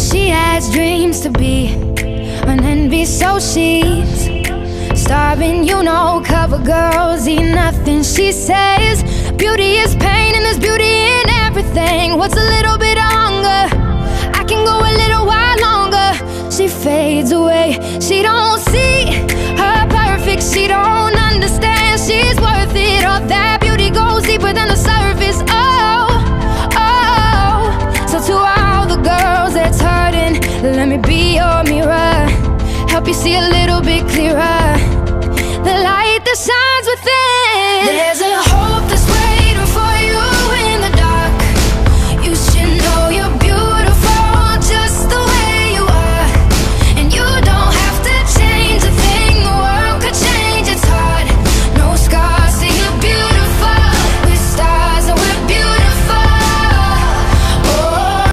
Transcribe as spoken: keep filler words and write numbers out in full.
She has dreams to be an envy, so she's starving, you know. Cover girls eat nothing, she says. Beauty is pain and there's beauty in everything. What's a little bit of hunger? I can go a little while longer. She fades away, she don't see her perfect, she don't understand she's worth it. All that beauty goes deeper than the surface. Oh, oh. So to all the girls that's hurting, let me be your mirror, help you see a little bit clearer.